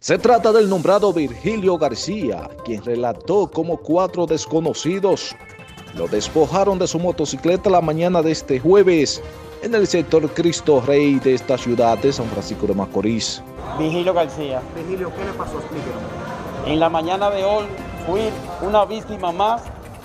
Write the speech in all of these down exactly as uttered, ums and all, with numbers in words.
Se trata del nombrado Virgilio García, quien relató cómo cuatro desconocidos lo despojaron de su motocicleta la mañana de este jueves en el sector Cristo Rey de esta ciudad de San Francisco de Macorís. Virgilio García. Virgilio, ¿qué le pasó? Explíquenos. En la mañana de hoy fui una víctima más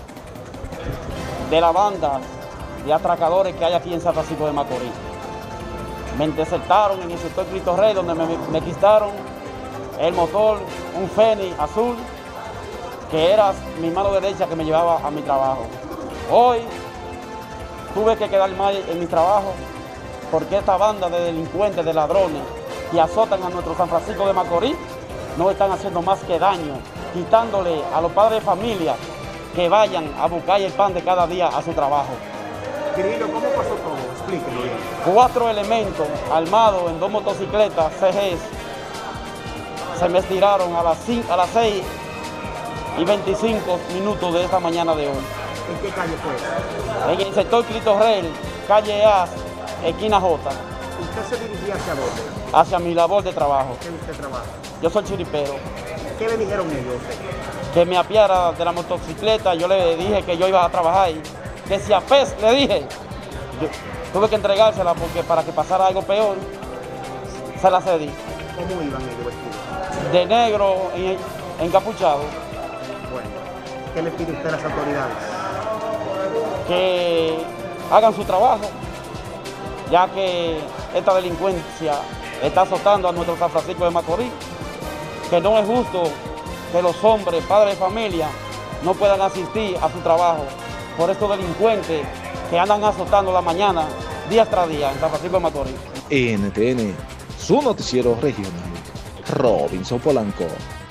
de la banda de atracadores que hay aquí en San Francisco de Macorís. Me interceptaron en el sector Cristo Rey, donde me, me quitaron el motor, un Fénix azul, que era mi mano derecha que me llevaba a mi trabajo. Hoy tuve que quedar mal en mi trabajo porque esta banda de delincuentes, de ladrones que azotan a nuestro San Francisco de Macorís no están haciendo más que daño, quitándole a los padres de familia que vayan a buscar el pan de cada día a su trabajo. Virgilio, ¿cómo pasó todo? Explíquenos bien. Cuatro elementos armados en dos motocicletas C Gs se me estiraron a las, cinco, a las seis y veinticinco minutos de esta mañana de hoy. ¿En qué calle fue? En el sector Cristo Rey, calle A, esquina J. ¿Usted se dirigía hacia dónde? Hacia mi labor de trabajo. ¿Qué usted trabaja? Yo soy chiripero. ¿Qué le dijeron ellos? Que me apiara de la motocicleta, yo le dije que yo iba a trabajar y que si a pez le dije, yo tuve que entregársela porque para que pasara algo peor, se la cedí. ¿Cómo iban ellos vestidos? De negro, en, encapuchado. Bueno, ¿qué le pide usted a las autoridades? Que hagan su trabajo, ya que esta delincuencia está azotando a nuestro San Francisco de Macorís, que no es justo que los hombres, padres de familia, no puedan asistir a su trabajo por estos delincuentes que andan azotando la mañana, día tras día, en San Francisco de Macorís. N T N, su noticiero regional, Robinson Polanco.